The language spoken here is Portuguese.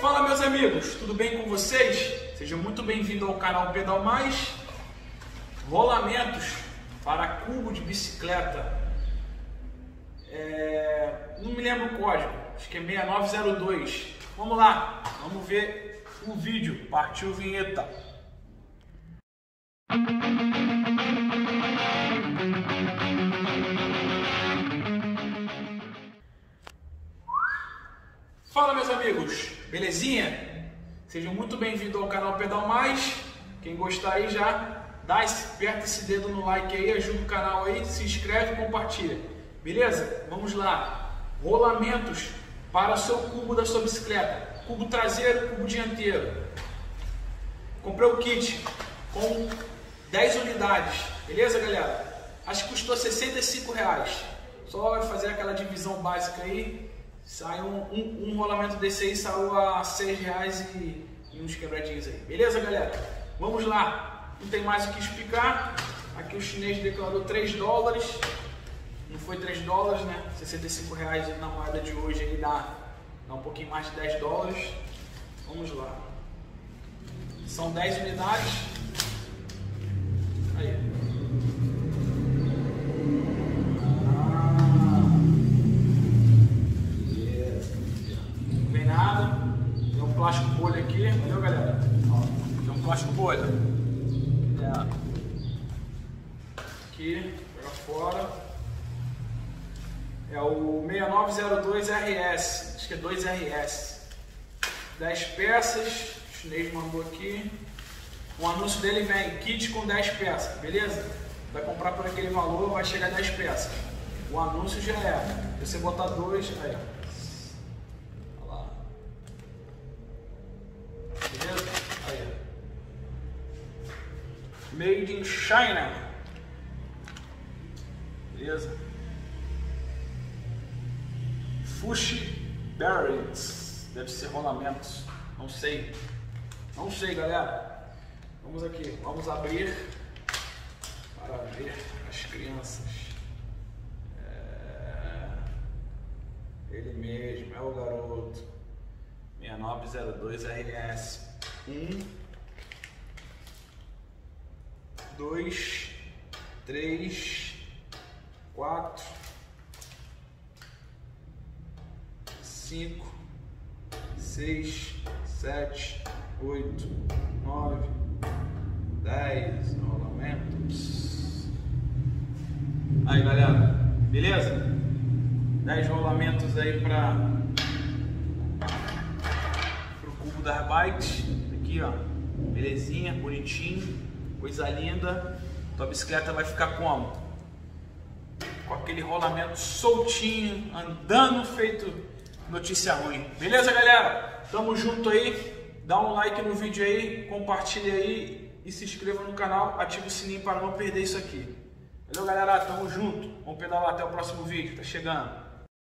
Fala, meus amigos, tudo bem com vocês? Sejam muito bem-vindos ao canal Pedal Mais. Rolamentos para cubo de bicicleta. Não me lembro o código, acho que é 6902. Vamos lá, vamos ver o vídeo. Partiu vinheta. Fala, meus amigos, belezinha? Sejam muito bem-vindos ao canal Pedal Mais. Quem gostar aí já aperta esse dedo no like aí, ajuda o canal aí, se inscreve e compartilha. Beleza? Vamos lá. Rolamentos para o seu cubo da sua bicicleta. Cubo traseiro, cubo dianteiro. Comprei o kit com 10 unidades. Beleza, galera? Acho que custou R$65. Só vai fazer aquela divisão básica aí. Sai um rolamento desse aí, saiu a R$6 e uns quebradinhos aí. Beleza, galera? Vamos lá. Não tem mais o que explicar. Aqui o chinês declarou $3. Não foi $3, né? R$65 na moeda de hoje aí dá um pouquinho mais de $10. Vamos lá. São 10 unidades. Aí. Tem um plástico bolha aqui, entendeu, galera? Ó, tem um plástico bolha. Aqui, pega fora. É o 6902RS, acho que é 2RS. 10 peças, o chinês mandou aqui. O anúncio dele vem, kit com 10 peças, beleza? Vai comprar por aquele valor, vai chegar a 10 peças. O anúncio já é, se você botar 2, aí ó. Beleza? Aí. Made in China. Beleza? Fushi Berries. Deve ser rolamentos. Não sei. Não sei, galera. Vamos aqui. Vamos abrir para ver as crianças. Ele mesmo, é o garoto. 6902RS. 1, 2, 3, 4, 5, 6, 7, 8, 9, 10 rolamentos. Aí, galera, beleza? 10 rolamentos aí para o cubo das bikes. Aqui, ó, belezinha, bonitinho, coisa linda. Tua bicicleta vai ficar como? Com aquele rolamento soltinho, andando feito notícia ruim. Beleza, galera? Tamo junto aí. Dá um like no vídeo aí, compartilha aí e se inscreva no canal. Ativa o sininho para não perder isso aqui. Valeu, galera? Tamo junto. Vamos pedalar até o próximo vídeo. Tá chegando.